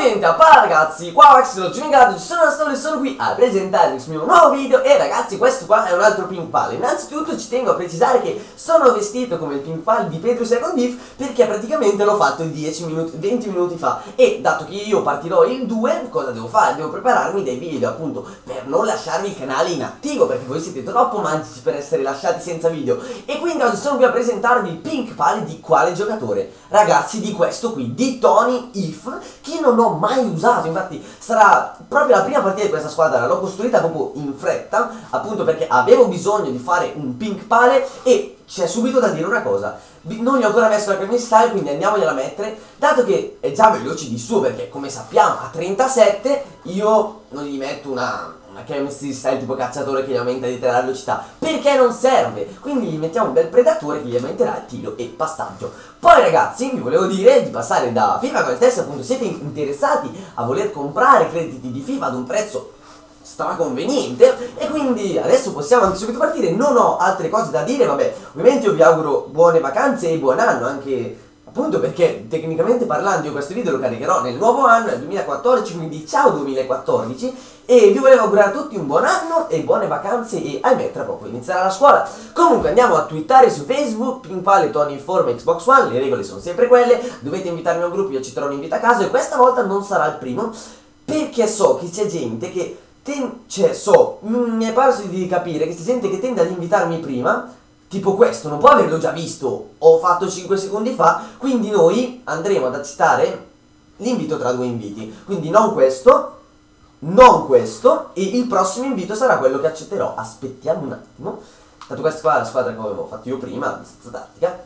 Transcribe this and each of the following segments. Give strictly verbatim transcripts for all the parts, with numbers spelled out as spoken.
niente, a parte ragazzi, qua Max l'ho giocato, ci sono solo e sono qui a presentare il mio nuovo video. E ragazzi, questo qua è un altro Pink Pal. Innanzitutto ci tengo a precisare che sono vestito come il Pink Pal di Pedro Second Div, perché praticamente l'ho fatto dieci minuti, venti minuti fa. E dato che io partirò il due, cosa devo fare? Devo prepararmi dei video appunto per non lasciarvi il canale inattivo, perché voi siete troppo magici per essere lasciati senza video. E quindi oggi sono qui a presentarvi il Pink Pal di quale giocatore? Ragazzi, di questo qui, di Tony If, che non ho mai usato. Infatti sarà proprio la prima partita di questa squadra, l'ho costruita proprio in fretta, appunto perché avevo bisogno di fare un Pink Pal. E c'è subito da dire una cosa: non gli ho ancora messo la Academy Style, quindi andiamogliela a mettere, dato che è già veloce di suo, perché come sappiamo a trentasette io non gli metto una una Academy Style tipo cacciatore che gli aumenta di la velocità, perché non serve. Quindi gli mettiamo un bel predatore che gli aumenterà il tiro e passaggio. Poi ragazzi, vi volevo dire di passare da FIFA con il test, appunto siete interessati a voler comprare crediti di FIFA ad un prezzo straconveniente, e quindi adesso possiamo anche subito partire. Non ho altre cose da dire, vabbè, ovviamente io vi auguro buone vacanze e buon anno, anche appunto perché tecnicamente parlando io questo video lo caricherò nel nuovo anno, nel duemilaquattordici, quindi ciao duemilaquattordici, e vi volevo augurare a tutti un buon anno e buone vacanze, e ahimè tra poco inizierà la scuola. Comunque andiamo a twittare su Facebook, Pink Pal e Tony Informa Xbox One, le regole sono sempre quelle, dovete invitarmi a un gruppo, io ci terrò un invito a caso, e questa volta non sarà il primo, perché so che c'è gente che cioè so, mi è parso di capire che c'è gente che tende ad invitarmi prima, tipo questo, non può averlo già visto, ho fatto cinque secondi fa, quindi noi andremo ad accettare l'invito tra due inviti, quindi non questo, non questo, e il prossimo invito sarà quello che accetterò. Aspettiamo un attimo, tanto questa qua è la squadra che avevo fatto io prima, abbastanza tattica.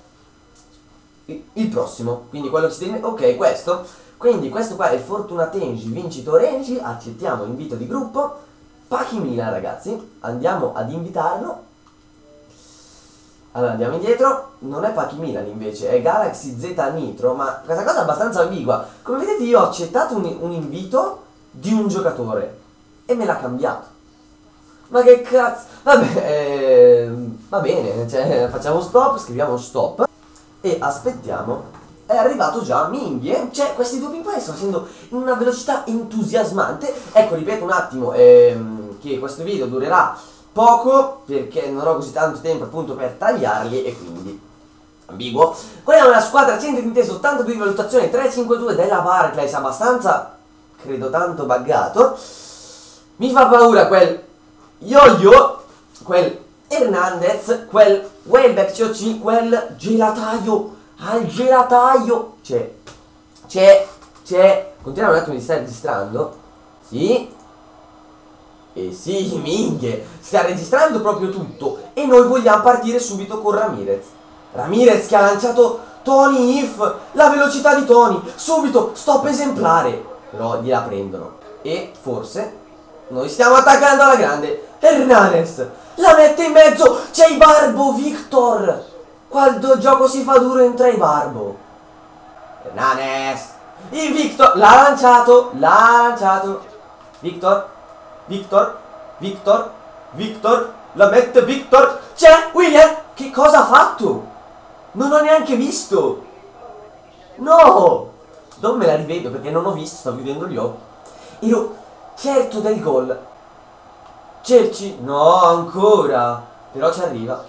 Il, il prossimo, quindi quello che si deve, ok, questo. Quindi questo qua è il Fortuna Tenji vincitore Enji, accettiamo l'invito di gruppo. Paki Milan ragazzi, andiamo ad invitarlo. Allora andiamo indietro, non è Paki Milan invece, è Galaxy Z Nitro, ma questa cosa è abbastanza ambigua. Come vedete io ho accettato un, un invito di un giocatore e me l'ha cambiato. Ma che cazzo, vabbè, eh, va bene, cioè, facciamo stop, scriviamo stop e aspettiamo. È arrivato già Minghie, cioè questi due Pink Pal stanno facendo in una velocità entusiasmante. Ecco, ripeto un attimo ehm, che questo video durerà poco perché non ho così tanto tempo appunto per tagliarli, e quindi ambiguo. Qual è una squadra centro di inteso, ottantadue di valutazione, tre cinque due della Barclays, abbastanza, credo tanto buggato. Mi fa paura quel Yo-Yo, quel Hernandez, quel Welbeck C O C, quel gelataio al gelataio. C'è, c'è, c'è. Continuiamo un attimo di stare registrando. Sì. E sì, minchie, sta registrando proprio tutto. E noi vogliamo partire subito con Ramirez. Ramirez che ha lanciato Tony If, la velocità di Tony. Subito, stop esemplare. Però gliela prendono. E forse noi stiamo attaccando alla grande. Hernandez la mette in mezzo. C'è il Barbo Victor. Quando il gioco si fa duro entra i Barbo. Hernandez. Il Victor l'ha lanciato. L'ha lanciato. Victor. Victor. Victor. Victor. La mette Victor. C'è William. Che cosa ha fatto? Non ho neanche visto. No. Non me la rivedo perché non ho visto. Sto chiudendo gli occhi. Ero certo del gol. Cerci. No, ancora. Però ci arriva.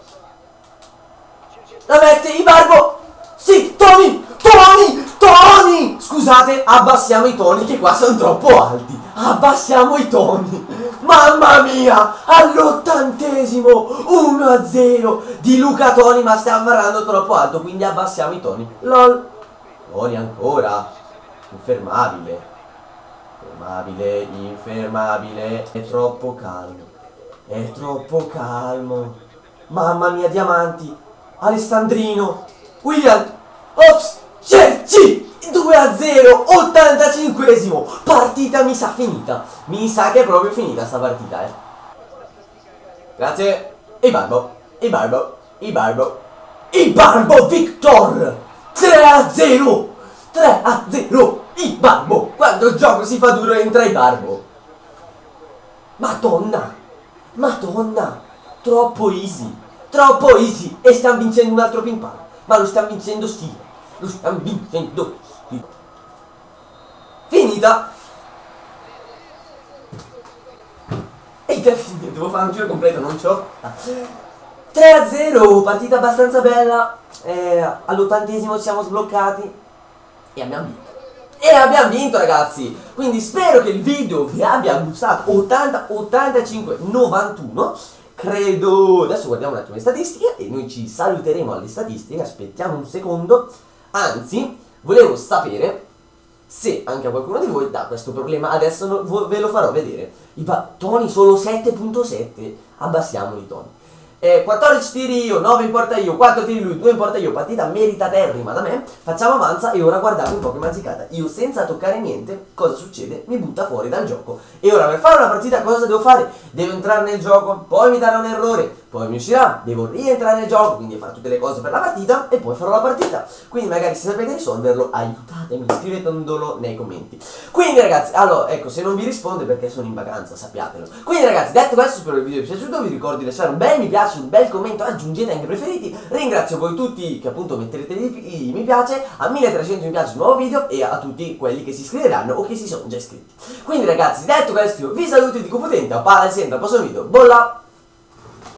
La mette il Barbo. Sì, Tony, Tony, Tony. Scusate, abbassiamo i toni che qua sono troppo alti. Abbassiamo i toni. Mamma mia, all'ottantesimo uno a zero di Luca Toni, ma stiamo parlando troppo alto, quindi abbassiamo i toni. Lol. Toni ancora. Infermabile. Infermabile, infermabile. È troppo calmo. È troppo calmo. Mamma mia, diamanti. Alessandrino, William, ops, Cerci, due a zero, ottantacinquesimo, partita mi sa finita, mi sa che è proprio finita sta partita, eh. Grazie, il Barbo, il Barbo, il Barbo, il Barbo Victor, tre a zero, tre a zero, il Barbo, quando il gioco si fa duro entra il Barbo. Madonna, Madonna, troppo easy. Troppo easy. E stiamo vincendo un altro Pink Pal. Ma lo stiamo vincendo sì. Lo stiamo vincendo sì. Finita. partita. E il terzo, devo fare un giro completo, non ce l'ho. tre a zero, partita abbastanza bella. Eh, all'ottantesimo ci siamo sbloccati e abbiamo vinto. E abbiamo vinto, ragazzi. Quindi spero che il video vi abbia gustato. Ottanta, ottantacinque, novantuno. Credo. Adesso guardiamo un attimo le statistiche e noi ci saluteremo alle statistiche. Aspettiamo un secondo. Anzi, volevo sapere se anche a qualcuno di voi dà questo problema. Adesso no, ve lo farò vedere. I toni solo sette punto sette. Abbassiamo i toni. Eh, quattordici tiri io, nove in porta io, quattro tiri lui, due in porta io, partita meritaterrima da me. Facciamo avanza e ora guardate un po' che mazzicata. Io senza toccare niente, cosa succede? Mi butta fuori dal gioco. E ora per fare una partita cosa devo fare? Devo entrare nel gioco, poi mi darà un errore, poi mi uscirà, devo rientrare nel gioco, quindi fare tutte le cose per la partita e poi farò la partita. Quindi magari se sapete risolverlo, aiutatemi, scrivetelo nei commenti. Quindi ragazzi, allora, ecco, se non vi risponde perché sono in vacanza, sappiatelo. Quindi ragazzi, detto questo, spero che il video vi sia piaciuto, vi ricordo di lasciare un bel mi piace, un bel commento, aggiungete anche i preferiti. Ringrazio voi tutti che appunto metterete i, i mi piace, a milletrecento mi piace il nuovo video e a tutti quelli che si iscriveranno o che si sono già iscritti. Quindi ragazzi, detto questo, vi saluto e dico potente, a palla sempre al prossimo video, bolla!